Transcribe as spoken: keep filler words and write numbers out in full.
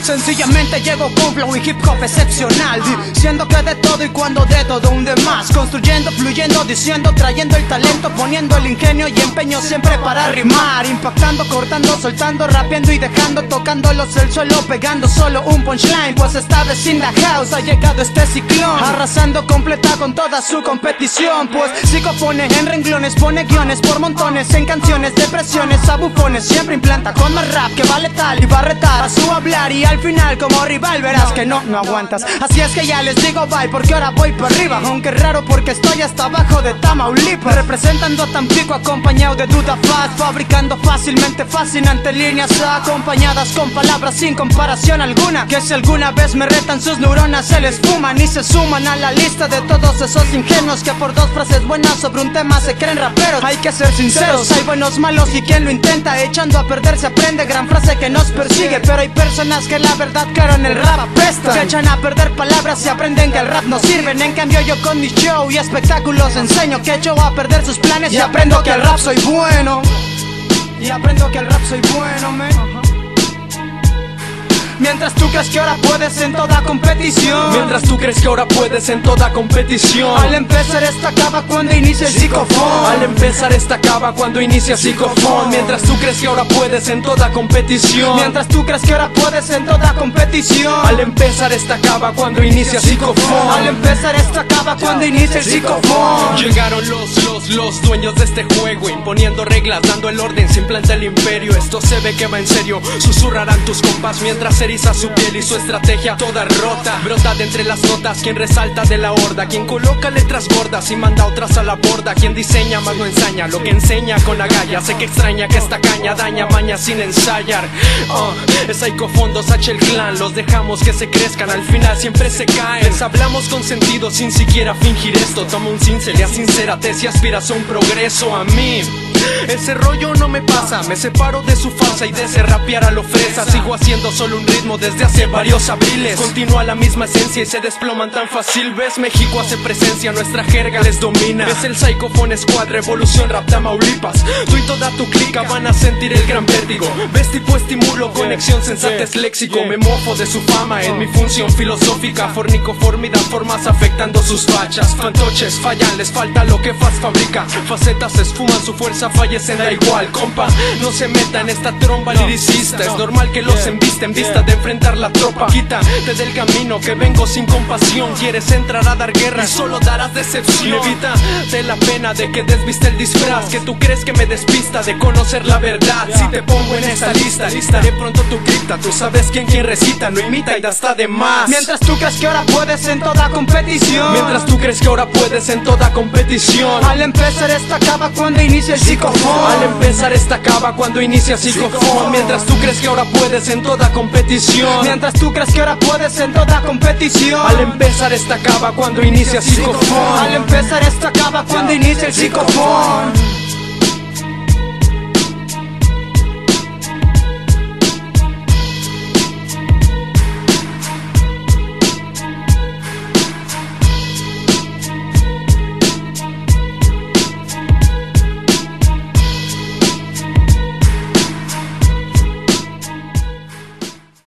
Sencillamente llego con flow y hip hop excepcional, diciendo que de todo y cuando de todo un demás, construyendo, fluyendo, diciendo, trayendo el talento, poniendo el ingenio y empeño siempre para rimar, impactando, cortando, soltando, rapeando y dejando, tocándolos el suelo, pegando solo un punchline, pues esta vez in the house ha llegado este ciclón, arrasando completa con toda su competición, pues psicofone en renglones, pone guiones por montones, en canciones, depresiones, a bufones, siempre implanta con más rap que vale tal y va a retar a su hablar y al final como rival verás que no, no aguantas. Así es que ya les digo bye porque ahora voy para arriba, aunque es raro porque estoy hasta abajo de Tamaulipas, representando a Tampico acompañado de Duda Fast, fabricando fácilmente fascinantes líneas acompañadas con palabras sin comparación alguna, que si alguna vez me retan sus neuronas se les fuman y se suman a la lista de todos esos ingenuos que por dos frases buenas sobre un tema se creen raperos. Hay que ser sinceros, hay buenos, malos y quien lo intenta echando a perder se aprende, gran frase que nos persigue, pero hay personas que la verdad claro en el rap apesta, que echan a perder palabras y aprenden que el rap no sirven. En cambio yo con mi show y espectáculos enseño que echo a perder sus planes y aprendo que el rap soy bueno, y aprendo que el rap soy bueno, man. Mientras tú crees que ahora puedes en toda competición, Mientras tú crees que ahora puedes en toda competición, al empezar esta acaba cuando inicia el psicofón, Al empezar esta acaba cuando inicia psicofón. Mientras tú crees que ahora puedes en toda competición, Mientras tú crees que ahora puedes en toda competición, Al empezar esta acaba cuando inicia psicofón, Al empezar esta acaba cuando inicia el psicofón. Llegaron los, los, los dueños de este juego, imponiendo reglas, dando el orden, se implanta el imperio. Esto se ve que va en serio, susurrarán tus compas mientras eriza su piel y su estrategia toda rota. Brota de entre las notas quien resalta de la horda, quien coloca letras gordas y manda otras a la borda, quien diseña más no ensaña, lo que enseña con agallas. Sé que extraña que esta caña daña maña sin ensayar. uh, Es Psicofondos, H el clan, los dejamos que se crezcan, al final siempre se caen. Les hablamos con sentido sin siquiera fingir esto. Toma un cincel y sincérate si aspiras a un progreso. A mí ese rollo no me pasa, me separo de su farsa y de ese rapear a lo fresa. Sigo haciendo solo un ritmo desde hace varios abriles, continúa la misma esencia y se desploman tan fácil. Ves, México hace presencia, nuestra jerga les domina. Es el Psicophone Squad, revolución rap Tamaulipas. Tú y toda tu clica van a sentir el gran vértigo. Ves, tipo estimulo, conexión sensatez léxico. Me mofo de su fama en mi función filosófica. Fornico formidad, formas afectando sus fachas. Fantoches fallan, les falta lo que Faz fabrica. Facetas se esfuman, su fuerza fallecen, da igual, compa. No se meta en esta tromba liricista. Es normal que los embisten vista de enfrentar la tropa. Quítate del camino que vengo sin compasión. Quieres entrar a dar guerra y solo darás decepción. Evítate la pena de que desviste el disfraz, que tú crees que me despista de conocer la verdad. Si te pongo en esta lista, listaré pronto tu cripta. Tú sabes quién quien recita, no imita y da hasta de más. Mientras tú crees que ahora puedes en toda competición, Mientras tú crees que ahora puedes en toda competición, al empezar esta acaba cuando inicia el psicofón, Al empezar esta acaba cuando inicia psicofón. Mientras tú crees que ahora puedes en toda competición, Mientras tú crees que ahora puedes en toda competición, Al empezar esta acaba cuando inicia psicofón, Al empezar esta acaba cuando inicia el psicofón.